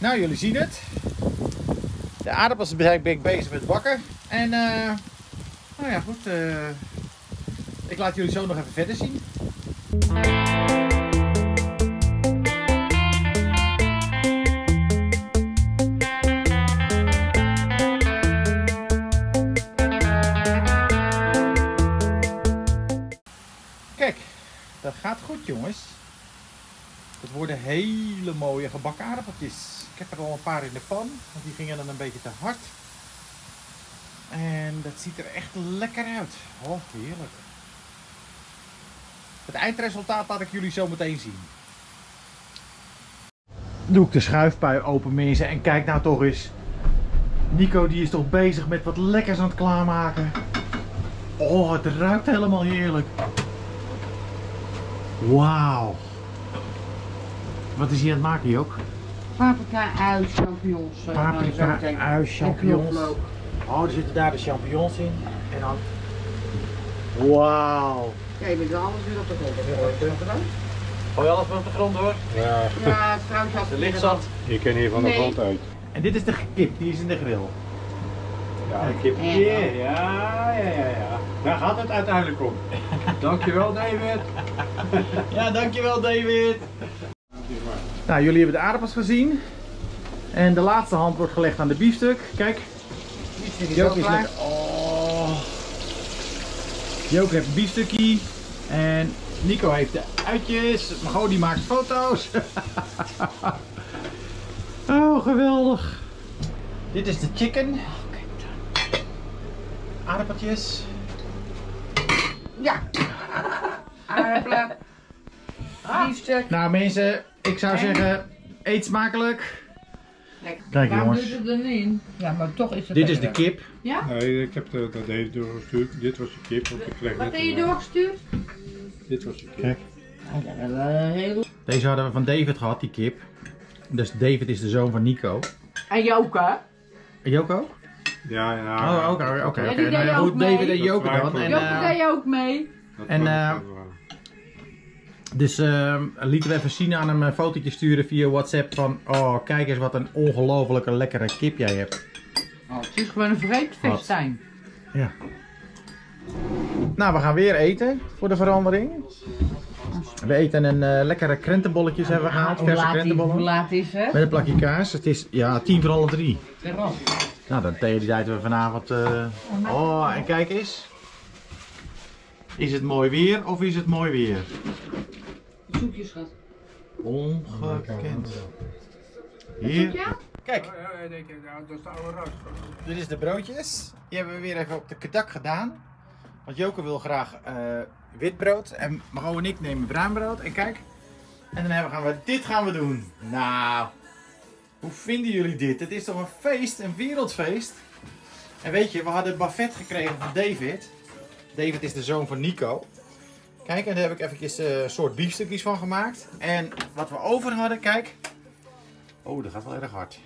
Nou, jullie zien het. De aardappels ben ik bezig met bakken. En nou ja, goed. Ik laat jullie zo nog even verder zien. Kijk, dat gaat goed, jongens. Het worden hele mooie gebakken aardappeltjes. Ik heb er al een paar in de pan, want die gingen dan een beetje te hard. En dat ziet er echt lekker uit. Oh, heerlijk. Het eindresultaat laat ik jullie zo meteen zien. Doe ik de schuifpui open, mensen, en kijk nou toch eens. Nico die is toch bezig met wat lekkers aan het klaarmaken. Oh, het ruikt helemaal heerlijk. Wauw. Wat is hij aan het maken, Jook? Paprika, ui, champignons. Paprika, ui, champignons. Oh, er zitten daar de champignons in. En dan... Wauw. Ja, je bent wel alles weer op de grond. Gooi alles maar op de grond, hoor. Ja, Ja, het fruitje had Er ligt zand. je kan hier van de grond uit. En dit is de kip, die is in de grill. Ja, een kipje. Ja. Daar gaat het uiteindelijk om. Dankjewel, David. Ja, dankjewel, David. Nou, jullie hebben de aardappels gezien. En de laatste hand wordt gelegd aan de biefstuk. Kijk. Jook is lekker. Oh. Jook heeft een biefstukje. En Nico heeft de uitjes. Margot die maakt foto's. Oh, geweldig. Dit is de chicken. Aardappeltjes. Ja. Aardappelen. Biefstuk. Nou mensen, ik zou zeggen, eet smakelijk. Lekker. Kijk Waarom jongens. doet het er niet in? Ja, maar toch is het Dit is de lekker. kip. Ja? Nee, ik heb dat David doorgestuurd. Dit was de kip. Want ik kreeg Wat net heb je een, doorgestuurd? Dit was de kip. Kijk. Oh, dat hebben we heel... Deze hadden we van David gehad, die kip. Dus David is de zoon van Nico. En Joke? En Joke ook? Ja. Oh, oké. Ja, die deed Nou, ook goed, mee. David en Joke Dat dan. En, Joke deed ook mee. En, dus lieten we even zien aan hem een fotootje sturen via WhatsApp van... Oh, kijk eens wat een ongelofelijke lekkere kip jij hebt. Oh, het is gewoon een vreedfestijn. Ja. Nou, we gaan weer eten voor de verandering. We eten een lekkere krentenbolletjes hebben we gehaald, verse Hoe krentenbollen. laat is het? Met een plakje kaas. Het is ja 3:50. Erop. Nou, dan tegen die tijd we vanavond... Oh, en kijk eens. Is het mooi weer of is het mooi weer? Zoekje, schat. Ongekend. Hier. Kijk, dat is de oude ras. dit is de broodjes. Die hebben we weer even op de kadak gedaan. Want Joke wil graag wit brood. En Margot en ik nemen bruin brood. En kijk. En dan gaan we dit doen. Nou, hoe vinden jullie dit? Het is toch een feest, een wereldfeest. En weet je, we hadden een buffet gekregen van David. David is de zoon van Nico. Kijk, en daar heb ik eventjes een soort biefstukjes van gemaakt. En wat we over hadden, kijk. Oh, dat gaat wel erg hard.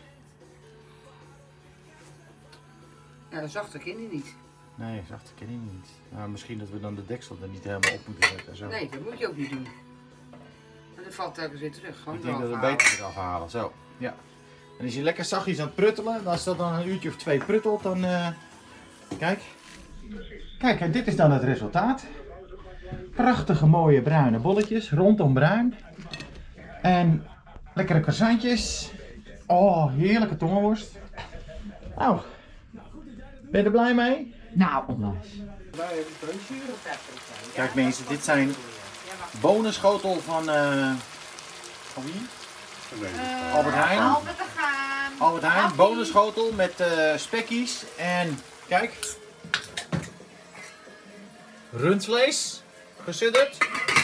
Ja, dat zag de kinderen niet. Nee, zachte ken ik niet. Nou, misschien dat we dan de deksel er niet helemaal op moeten zetten. Zo. Nee, dat moet je ook niet doen. En dan valt telkens weer terug. Gewoon Ik denk dat we eraf halen. beter eraf halen. Zo, ja. En als je lekker zachtjes aan het pruttelen, als dat dan een uurtje of 2 pruttelt, dan... Kijk. Kijk, en dit is dan het resultaat. Prachtige mooie bruine bolletjes, rondom bruin. En lekkere croissantjes. Oh, heerlijke tongenworst. Nou, ben je er blij mee? Nou, Kijk mensen, dit zijn bonenschotel van wie? Albert Heijn. Albert te gaan. Albert Heijn, bonenschotel met spekkies en kijk. Rundvlees, gesudderd.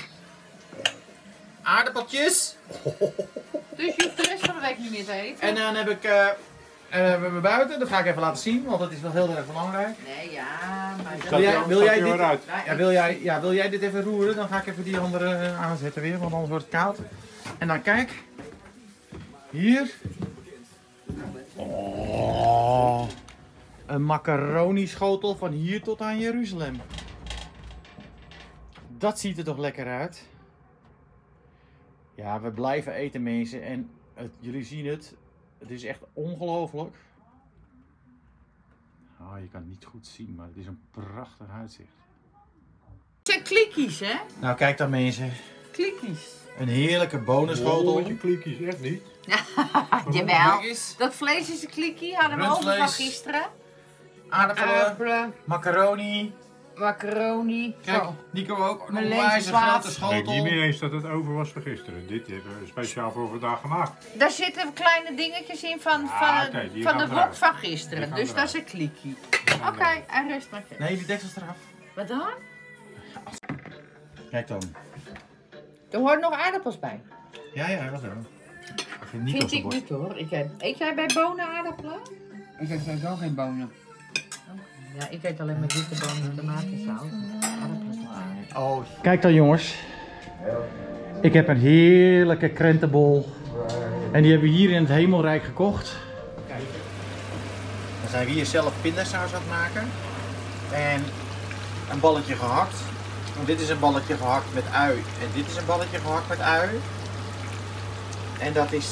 Aardappeltjes. Dus je hoeft de rest van de week niet meer te eten? En dan heb ik hebben we buiten, dat ga ik even laten zien, want dat is wel heel erg belangrijk. Nee, ja, maar... Wil jij dit even roeren? Dan ga ik even die andere aanzetten weer, want anders wordt het koud. En dan kijk. Hier. Oh, een macaroni schotel van hier tot aan Jeruzalem. Dat ziet er toch lekker uit. Ja, we blijven eten mensen en jullie zien het. Het is echt ongelooflijk. Oh, je kan het niet goed zien, maar het is een prachtig uitzicht. Het zijn klikkies, hè? Nou, kijk dan mensen. Klikkies. Een heerlijke bonusschotel. Je klikjes, echt niet. Jawel. Kijk eens. Dat vlees is een klikkie, hadden we over van Rundvlees. gisteren. Aardappelen, Aardappelen, macaroni. macaroni. Kijk, Zo. Nico ook. Een Mijn onwijs levensmaat. grote Ik schotel. weet niet meer eens dat het over was van gisteren. Dit hebben we speciaal voor vandaag gemaakt. Daar zitten kleine dingetjes in van oké, die van gaan het blok eruit. van Die gisteren. gaan Dus dat eruit. is een klikkie. gaan Oké, en rust maar. Nee, die deksel is eraf. Wat dan? Kijk dan. Er hoort nog aardappels bij. Ja, wat dan? Ik vind Nico Vind zo ik bord. niet hoor. Eet jij bij bonen aardappelen? Ik heb sowieso geen bonen. Ja, ik eet alleen maar witte bonen, tomatensaus. Aardappels wel. Oh. Kijk dan jongens. Ik heb een heerlijke krentenbol. En die hebben we hier in het Hemelrijk gekocht. Kijk. Dan zijn we hier zelf pindasaus aan het maken. En een balletje gehakt. En dit is een balletje gehakt met ui. En dit is een balletje gehakt met ui. En dat is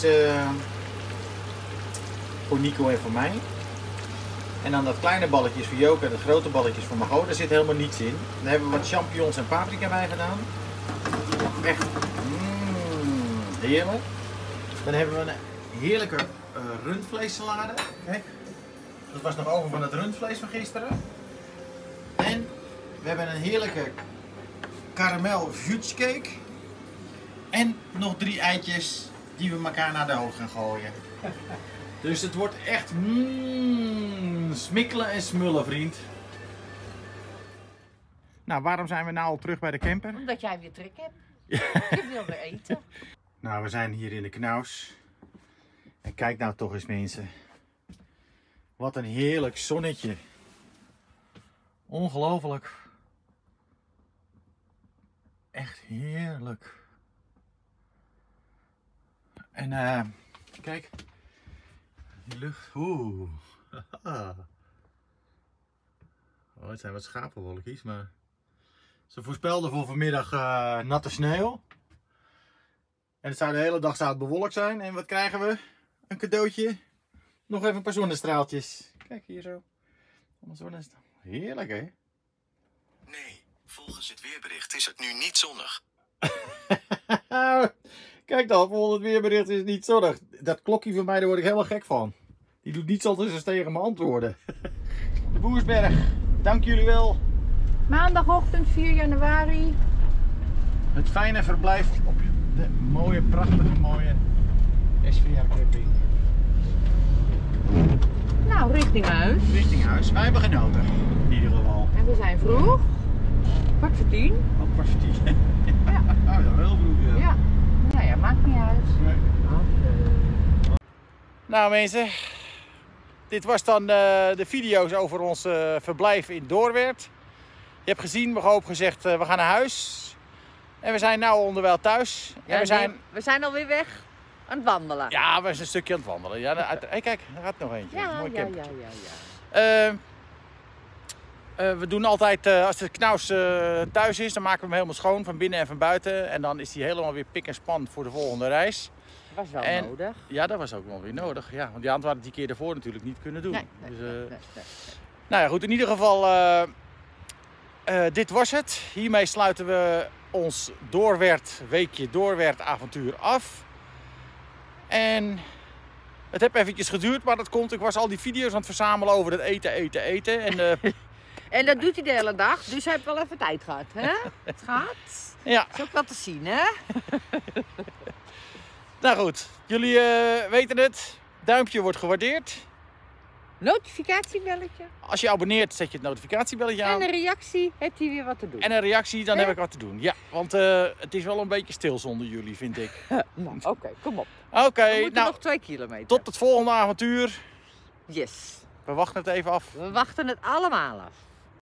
voor Nico en voor mij. En dan dat kleine balletje is voor Joke en de grote balletjes voor Margot. Daar zit helemaal niets in. Dan hebben we wat champignons en paprika bij gedaan. Echt heerlijk. Dan hebben we een heerlijke rundvleessalade. Kijk, dat was nog over van het rundvlees van gisteren. En we hebben een heerlijke karamel fudge cake. En nog 3 eitjes die we elkaar naar de hoofd gaan gooien. Dus het wordt echt smikkelen en smullen, vriend. Nou, waarom zijn we nou al terug bij de camper? Omdat jij weer trek hebt. Je wil weer eten. Nou, we zijn hier in de Knaus. En kijk nou toch eens mensen. Wat een heerlijk zonnetje. Ongelooflijk. Echt heerlijk. En kijk. Die lucht. Oeh. Oh, het zijn wat schapenwolkjes, maar ze voorspelden voor vanmiddag natte sneeuw. En het zou de hele dag bewolkt zijn. En wat krijgen we? Een cadeautje. Nog even een paar zonnestraaltjes. Kijk hier zo. Heerlijk hè? Nee, volgens het weerbericht is het nu niet zonnig. Kijk dan, volgens het weerbericht is het niet zonnig. Dat klokje van mij, daar word ik helemaal gek van. Die doet niets anders dan tegen me antwoorden. De Boersberg, dank jullie wel. Maandagochtend 4 januari. Het fijne verblijf op de mooie, prachtige, mooie SVR camping. Nou, richting huis. Richting huis. Wij hebben genoten, in ieder geval. En we zijn vroeg. 10:15. Op kwart voor 10. Ja. Oh, dat wel vroeg. Ja. Nou ja, maakt niet uit. Nee. Oké. Nou mensen, dit was dan de video's over ons verblijf in Doorwerth. Je hebt gezien, we hebben gezegd we gaan naar huis. En we zijn nu onderwijl thuis. En we zijn alweer weg aan het wandelen. Ja, we zijn een stukje aan het wandelen. Ja, hey, kijk, er gaat nog eentje. ja, Mooi ja, campertje. ja. We doen altijd, als de Knaus thuis is, dan maken we hem helemaal schoon van binnen en van buiten. En dan is hij helemaal weer pik en span voor de volgende reis. Dat was wel En- nodig. Ja, dat was ook wel weer nodig. Ja, want die hadden we die keer daarvoor natuurlijk niet kunnen doen. Nee, Dus, nee. nou ja, goed, in ieder geval, dit was het. Hiermee sluiten we ons weekje Doorwerth avontuur af. En het heeft eventjes geduurd, maar dat komt. Ik was al die video's aan het verzamelen over het eten. En En dat doet hij de hele dag, dus hij heeft wel even tijd gehad, hè? Schat? ja, Is ook wat te zien, hè? nou goed. Jullie weten het. Duimpje wordt gewaardeerd. Notificatiebelletje. Als je abonneert, zet je het notificatiebelletje aan. En een reactie, heeft hij weer wat te doen. En een reactie, dan Ja. heb ik wat te doen. Ja, want het is wel een beetje stil zonder jullie, vind ik. Nou, oké, kom op. Oké, We moeten nou, nog 2 kilometer. tot het volgende avontuur. Yes. We wachten het even af. We wachten het allemaal af.